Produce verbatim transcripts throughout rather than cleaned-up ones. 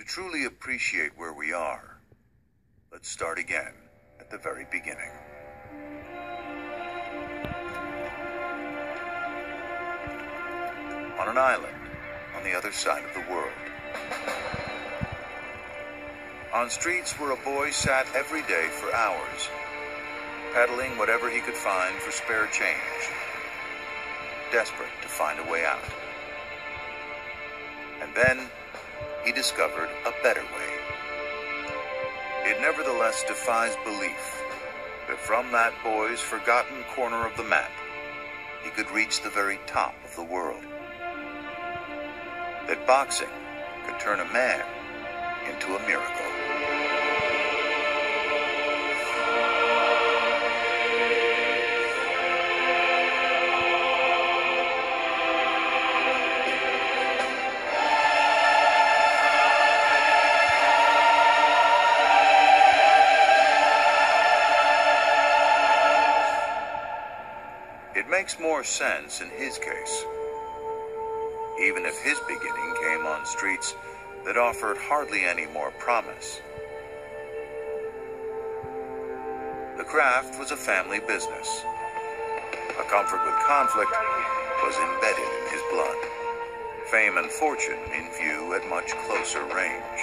truly appreciate where we are, let's start again at the very beginning. On an island on the other side of the world. On streets where a boy sat every day for hours, peddling whatever he could find for spare change, desperate to find a way out. And then he discovered a better way. It nevertheless defies belief that from that boy's forgotten corner of the map, he could reach the very top of the world. That boxing could turn a man into a miracle. It makes more sense in his case, even if his beginning came on streets that offered hardly any more promise. The craft was a family business. A comfort with conflict was embedded in his blood. Fame and fortune in view at much closer range.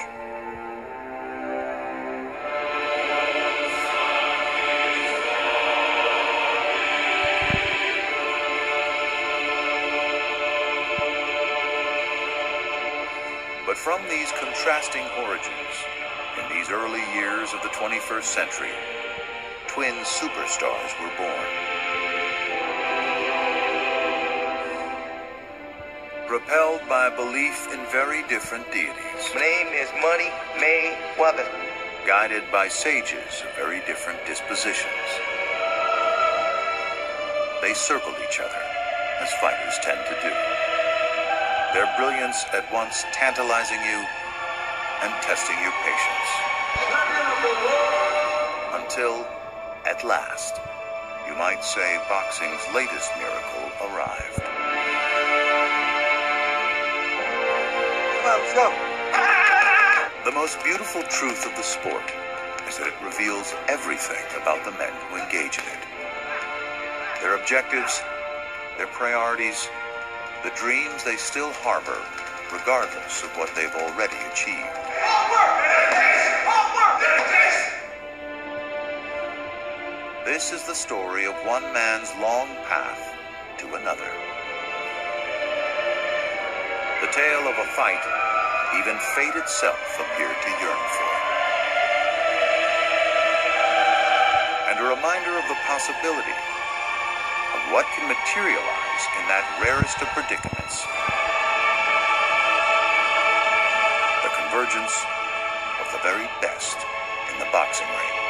But from these contrasting origins, in these early years of the twenty-first century, twin superstars were born. Propelled by a belief in very different deities. My name is Money Mayweather. Guided by sages of very different dispositions. They circled each other, as fighters tend to do. Their brilliance at once tantalizing you and testing your patience. Until, at last, you might say boxing's latest miracle arrived. Come on, let's go. The most beautiful truth of the sport is that it reveals everything about the men who engage in it. Their objectives, their priorities, the dreams they still harbor, regardless of what they've already achieved. Hard work, dedication, hard work, dedication. This is the story of one man's long path to another. The tale of a fight even fate itself appeared to yearn for. And a reminder of the possibility of what can materialize in that rarest of predicaments. The convergence of the very best in the boxing ring.